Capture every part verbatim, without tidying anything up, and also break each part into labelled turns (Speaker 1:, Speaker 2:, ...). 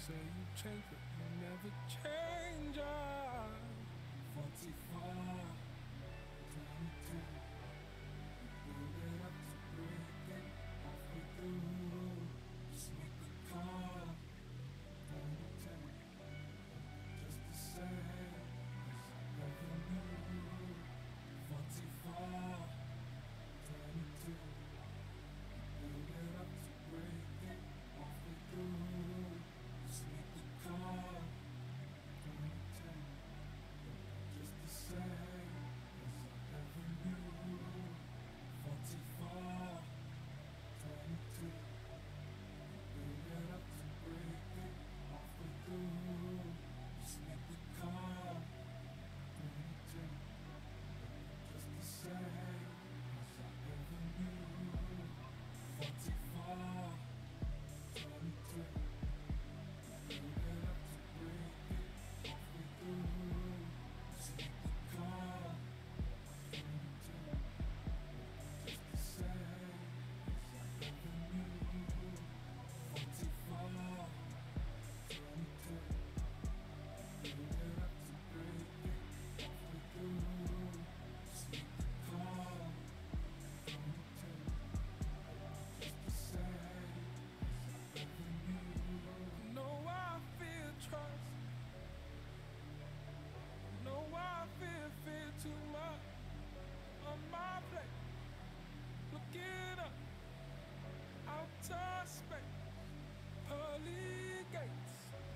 Speaker 1: say you change, but you never change. Ah. forty-four, twenty-two. You build it up to break it halfway through. Just make the call. twenty-two, just the same as I ever knew. forty-four, twenty-two. You build it up to break it halfway through. Just make the call. twenty-two, just the same as I ever knew. forty-four, twenty-two. Build it up to break it halfway through. Just make the call. twenty-two, just the same as I ever knew. forty-four, twenty-two. Build it up to break it halfway through. Just make the call. twenty-two, just the same as I ever knew. forty-four, twenty-two. Build it up to break it halfway through. Just make the call. twenty-two, just the same as I ever knew. No, I feel trust. No, I feel fear too much on my plate. Looking up, outer space, pearly gates.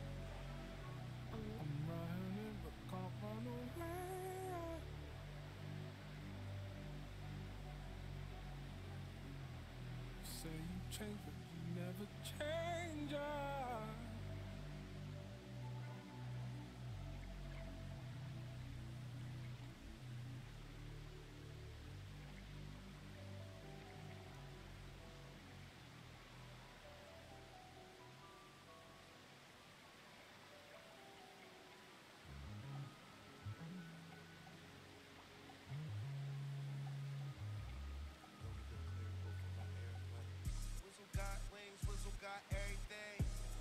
Speaker 1: I'm running but can't run away. You say you change, but you never change. Ah.
Speaker 2: Whistle got wings, whistle got everything.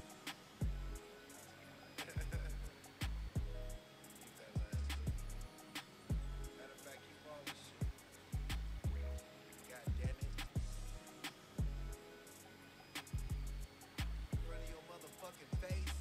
Speaker 2: Keep that last look. Matter of fact, keep all this shit. God damn it. In front of your motherfucking face.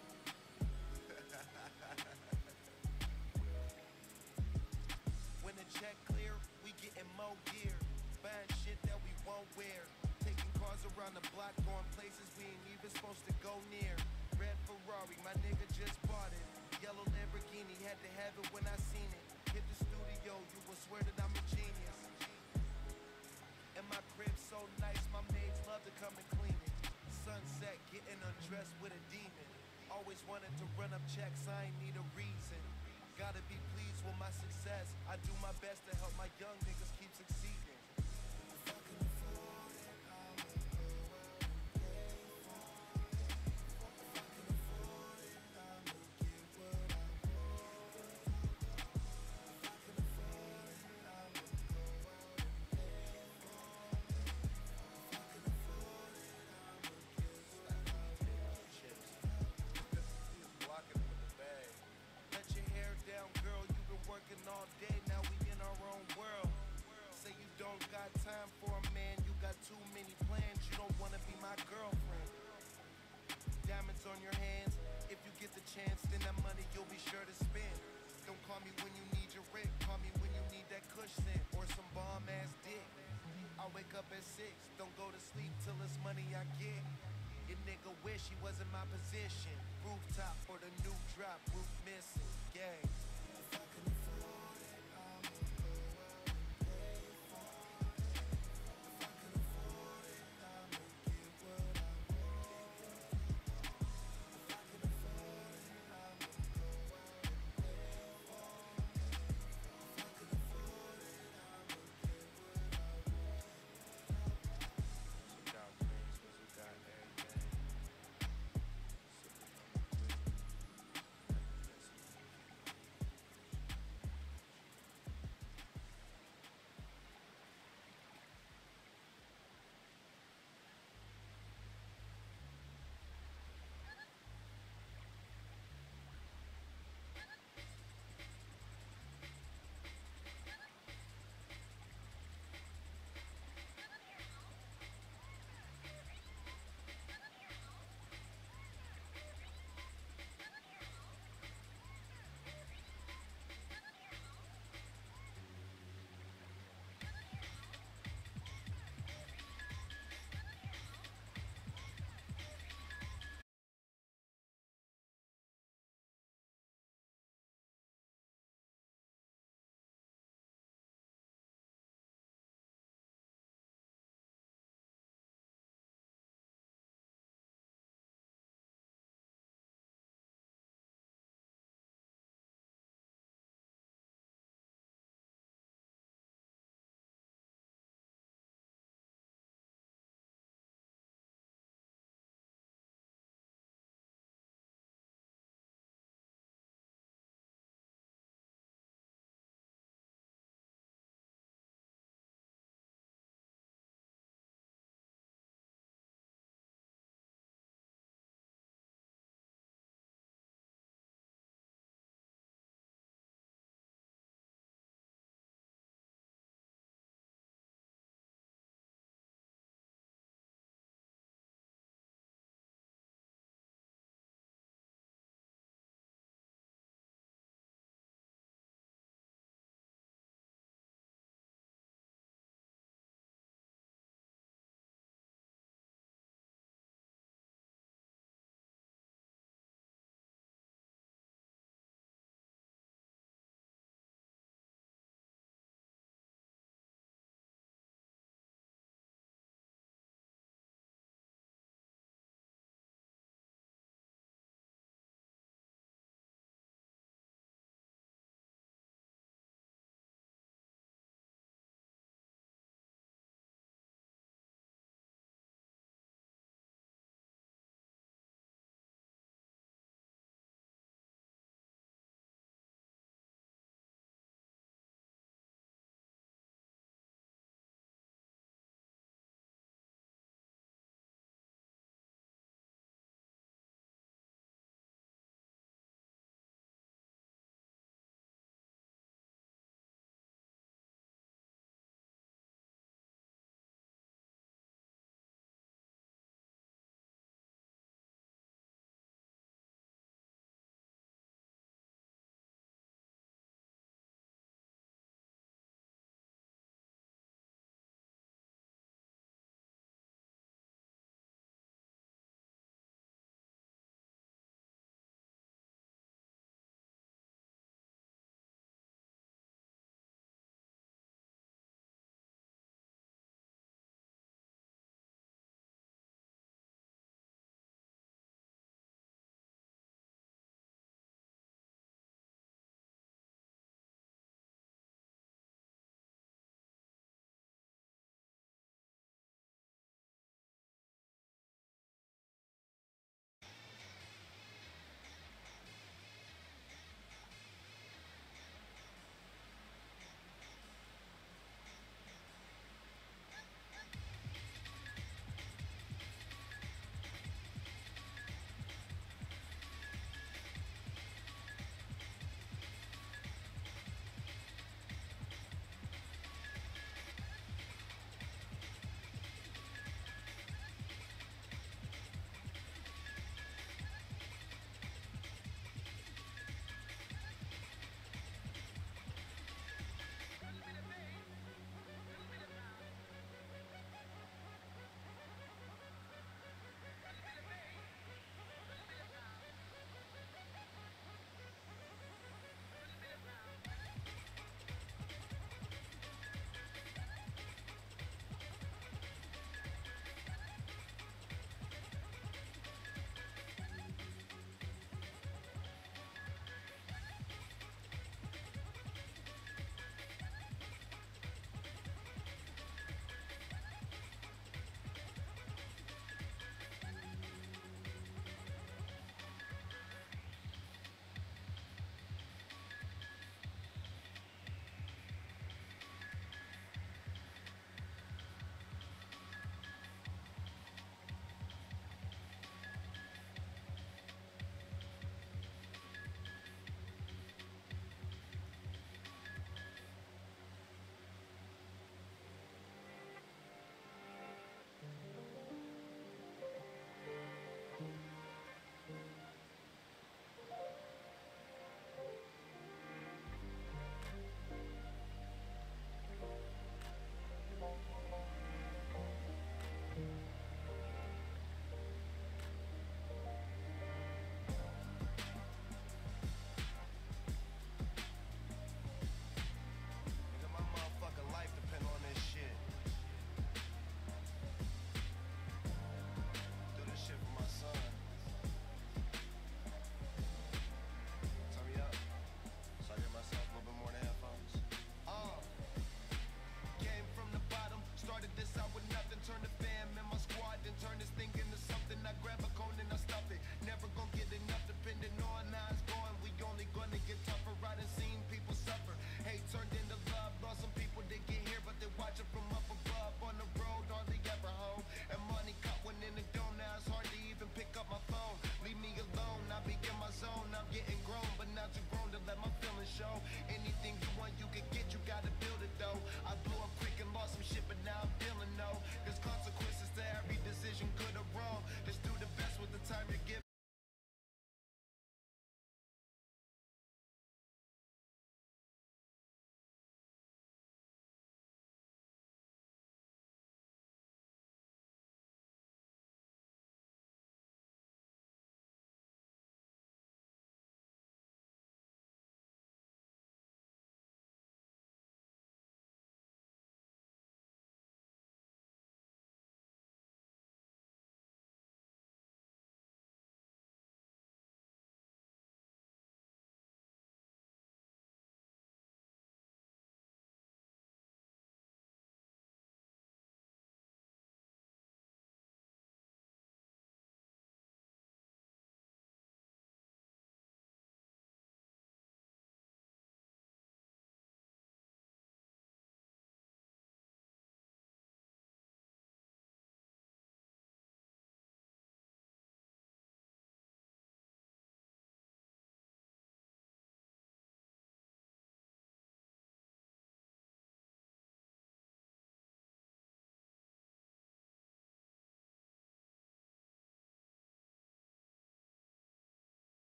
Speaker 2: When the check clear, we getting more gear. Buying shit that we won't wear. Taking cars around the block, going places we ain't even supposed to go near. Red Ferrari, my nigga just bought it. Yellow Lamborghini, had to have it when I seen it. Hit the studio, you will swear that I'm a genius. And my crib's so nice, my maids love to come and clean it. Sunset, getting undressed with a demon. Always wanted to run up checks, I ain't need a reason. Gotta be pleased with my success. I do my best to help my young niggas keep succeeding. If I can afford it, I'll go out and pay for it. If I can afford it, I'll make it what I want. If I can afford it, I'll go out and pay for it. If I can afford it, I'll make it what I want. Chips. He's blocking with the bag. Let your hair down, girl, you've been working all day, now we in our own world. Say you don't got time for a man, you got too many plans, you don't wanna be my girlfriend. Diamonds on your hands, if you get the chance, then that money you'll be sure to spend. Don't call me when you need your rent, call me when you need that cushion or some bomb ass dick. I wake up at six, don't go to sleep till it's money I get. Your nigga wish he was in my position. Rooftop for the new drop, roof missing, gang. If I can afford it, I'ma go out and pay for it. If I can afford it, I'll make it what I want. If I can afford it, I'ma go out and pay for it. If I can afford it, I'll make it what I want. So got wings, cause we got everything.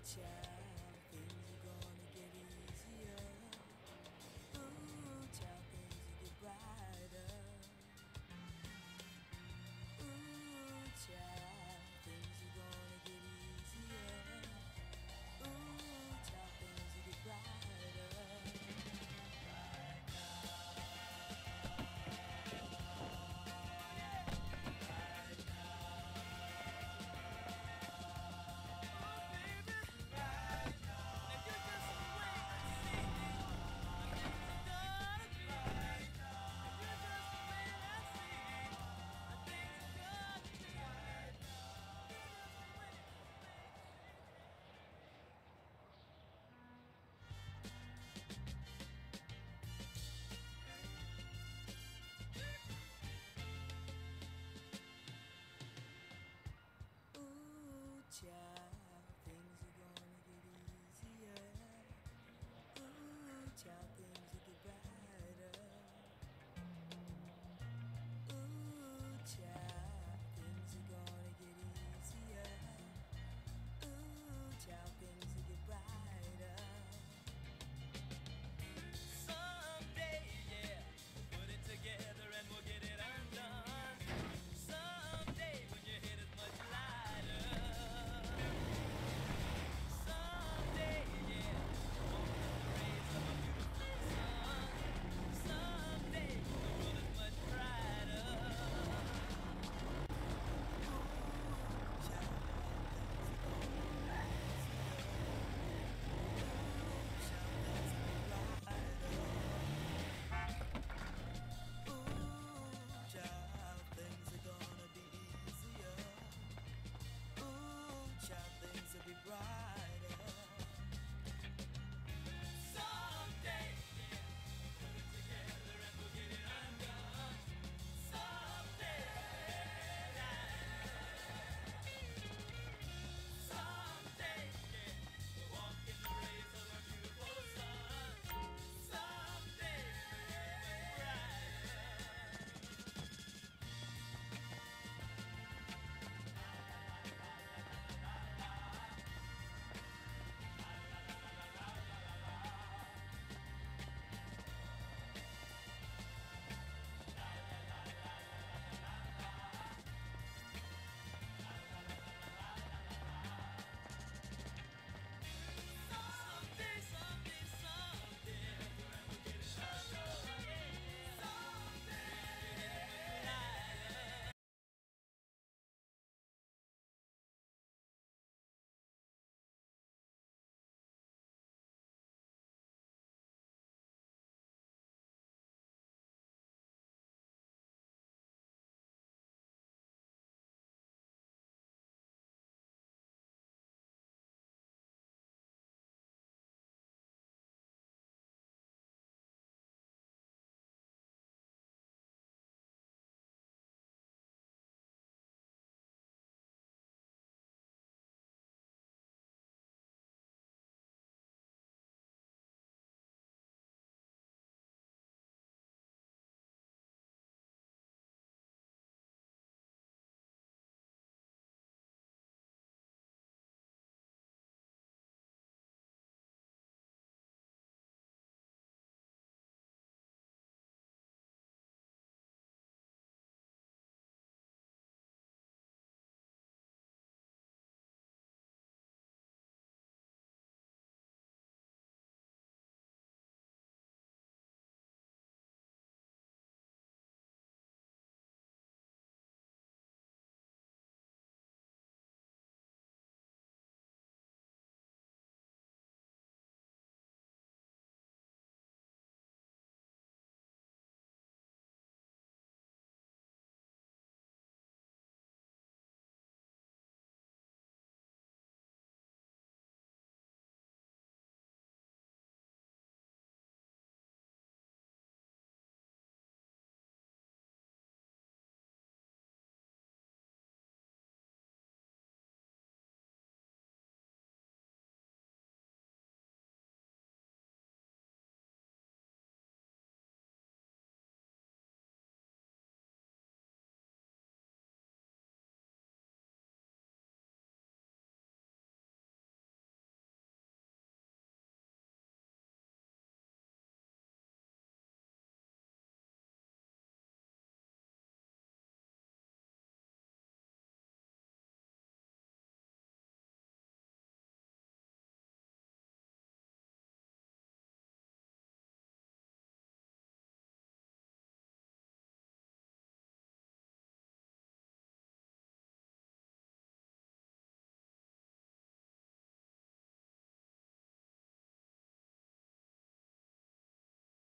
Speaker 3: child, things are gonna get easier. Ooh, child, things will get brighter. Ooh, child, things are gonna get easier. Ooh, child, things will get brighter. Ooh, child.